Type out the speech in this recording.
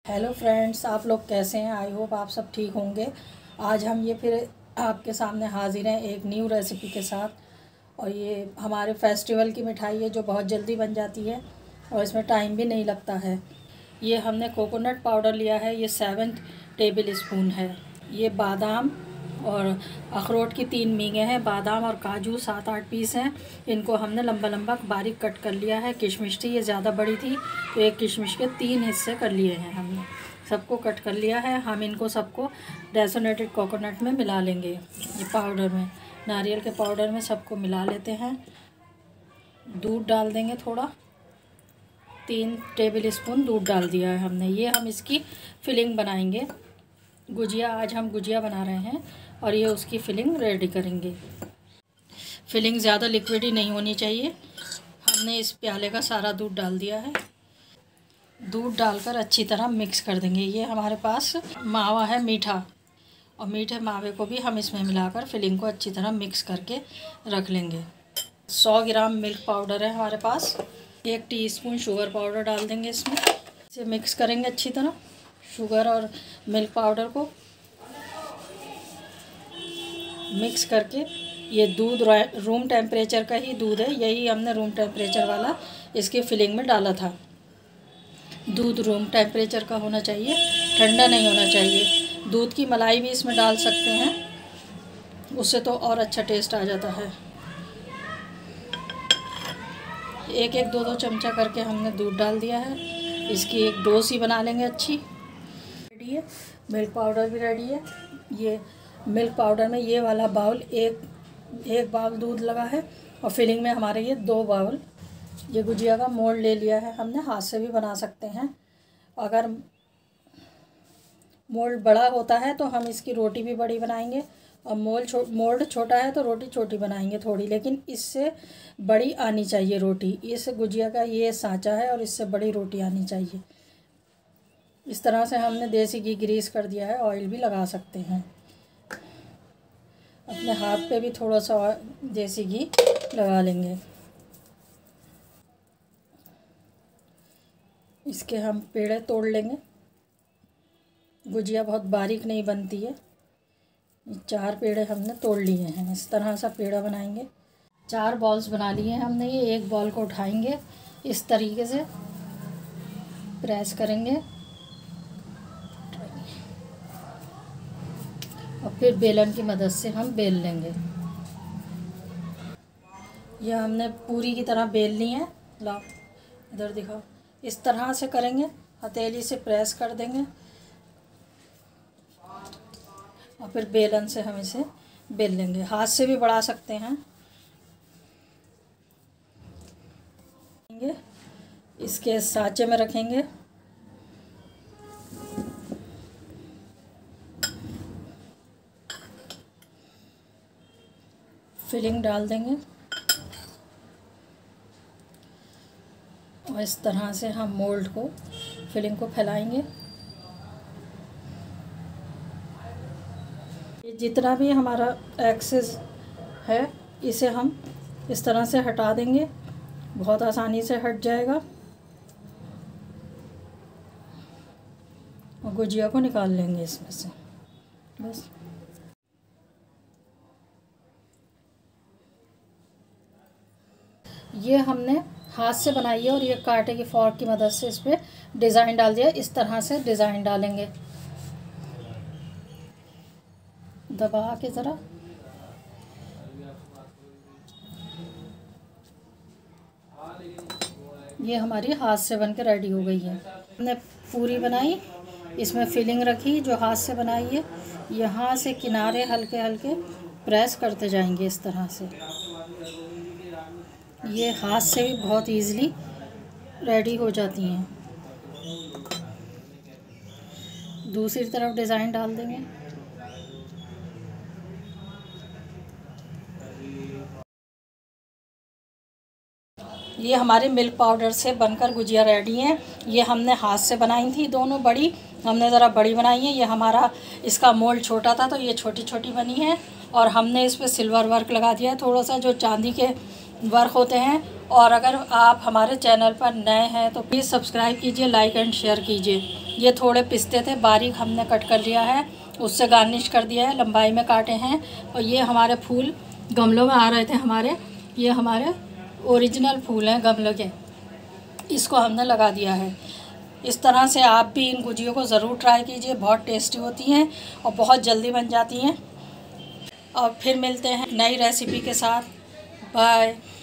Hello friends, आप लोग कैसे हैं। आई होप आप सब ठीक होंगे। आज हम ये फिर आपके सामने हाजिर हैं एक न्यू रेसिपी के साथ। और ये हमारे फेस्टिवल की मिठाई है जो बहुत जल्दी बन जाती है और इसमें टाइम भी नहीं लगता है। ये हमने कोकोनट पाउडर लिया है, ये 7 टेबल स्पून है। ये बादाम और अखरोट की 3 मींगे हैं। बादाम और काजू 7-8 पीस हैं। इनको हमने लंबा लंबा बारीक कट कर लिया है। किशमिश थी, ये ज़्यादा बड़ी थी तो एक किशमिश के 3 हिस्से कर लिए हैं हमने। सबको कट कर लिया है। हम इनको सबको डेसोनेटेड कोकोनट में मिला लेंगे। ये पाउडर में, नारियल के पाउडर में सबको मिला लेते हैं। दूध डाल देंगे थोड़ा, 3 टेबल स्पून दूध डाल दिया है हमने। ये हम इसकी फिलिंग बनाएंगे। गुजिया, आज हम गुजिया बना रहे हैं और ये उसकी फिलिंग रेडी करेंगे। फिलिंग ज़्यादा लिक्विड ही नहीं होनी चाहिए। हमने इस प्याले का सारा दूध डाल दिया है। दूध डालकर अच्छी तरह मिक्स कर देंगे। ये हमारे पास मावा है मीठा, और मीठे मावे को भी हम इसमें मिलाकर फिलिंग को अच्छी तरह मिक्स करके रख लेंगे। 100 ग्राम मिल्क पाउडर है हमारे पास। 1 टीस्पून शुगर पाउडर डाल देंगे इसमें। इसे मिक्स करेंगे अच्छी तरह, शुगर और मिल्क पाउडर को मिक्स करके। ये दूध रूम टेम्परेचर का ही दूध है, यही हमने रूम टेम्परेचर वाला इसकी फिलिंग में डाला था। दूध रूम टेम्परेचर का होना चाहिए, ठंडा नहीं होना चाहिए। दूध की मलाई भी इसमें डाल सकते हैं, उससे तो और अच्छा टेस्ट आ जाता है। 1-1, 2-2 चमचा करके हमने दूध डाल दिया है। इसकी एक डो सी बना लेंगे अच्छी। रेडी है, मिल्क पाउडर भी रेडी है। ये मिल्क पाउडर में ये वाला बाउल एक बाउल दूध लगा है, और फिलिंग में हमारे ये 2 बाउल। ये गुजिया का मोल्ड ले लिया है हमने, हाथ से भी बना सकते हैं। अगर मोल्ड बड़ा होता है तो हम इसकी रोटी भी बड़ी बनाएंगे, और मोल्ड छोटा है तो रोटी छोटी बनाएंगे थोड़ी, लेकिन इससे बड़ी आनी चाहिए रोटी। इस गुजिया का ये सांचा है और इससे बड़ी रोटी आनी चाहिए। इस तरह से हमने देसी घी ग्रीस कर दिया है, ऑयल भी लगा सकते हैं। अपने हाथ पे भी थोड़ा सा देसी घी लगा लेंगे। इसके हम पेड़े तोड़ लेंगे। गुजिया बहुत बारीक नहीं बनती है। 4 पेड़े हमने तोड़ लिए हैं। इस तरह सा पेड़ा बनाएंगे। 4 बॉल्स बना लिए हैं हमने। ये एक बॉल को उठाएंगे, इस तरीके से प्रेस करेंगे और फिर बेलन की मदद से हम बेल लेंगे। यह हमने पूरी की तरह बेल ली है। लाओ इधर दिखाओ। इस तरह से करेंगे, हथेली से प्रेस कर देंगे और फिर बेलन से हम इसे बेल लेंगे। हाथ से भी बढ़ा सकते हैं। इसके सांचे में रखेंगे। फिलिंग डाल देंगे और इस तरह से हम मोल्ड को, फिलिंग को फैलाएंगे। ये जितना भी हमारा एक्सेस है इसे हम इस तरह से हटा देंगे। बहुत आसानी से हट जाएगा और गुजिया को निकाल लेंगे इसमें से। बस ये हमने हाथ से बनाई है और ये कांटे की फॉर्क की मदद से इस पर डिज़ाइन डाल दिया। इस तरह से डिज़ाइन डालेंगे, दबा के ज़रा। ये हमारी हाथ से बन के रेडी हो गई है। हमने पूरी बनाई, इसमें फिलिंग रखी जो हाथ से बनाई है। यहाँ से किनारे हल्के हल्के प्रेस करते जाएंगे इस तरह से। ये हाथ से भी बहुत इजीली रेडी हो जाती हैं। दूसरी तरफ डिज़ाइन डाल देंगे। ये हमारे मिल्क पाउडर से बनकर गुजिया रेडी हैं। ये हमने हाथ से बनाई थी, दोनों बड़ी हमने ज़रा बड़ी बनाई है। ये हमारा इसका मोल्ड छोटा था तो ये छोटी छोटी बनी है, और हमने इस पर सिल्वर वर्क लगा दिया है थोड़ा सा, जो चांदी के वर्क होते हैं। और अगर आप हमारे चैनल पर नए हैं तो प्लीज़ सब्सक्राइब कीजिए, लाइक एंड शेयर कीजिए। ये थोड़े पिस्ते थे, बारीक हमने कट कर लिया है, उससे गार्निश कर दिया है, लंबाई में काटे हैं। और ये हमारे फूल गमलों में आ रहे थे हमारे, ये हमारे ओरिजिनल फूल हैं गमलों के, इसको हमने लगा दिया है। इस तरह से आप भी इन गुजियों को ज़रूर ट्राई कीजिए, बहुत टेस्टी होती हैं और बहुत जल्दी बन जाती हैं। और फिर मिलते हैं नई रेसिपी के साथ। बाय।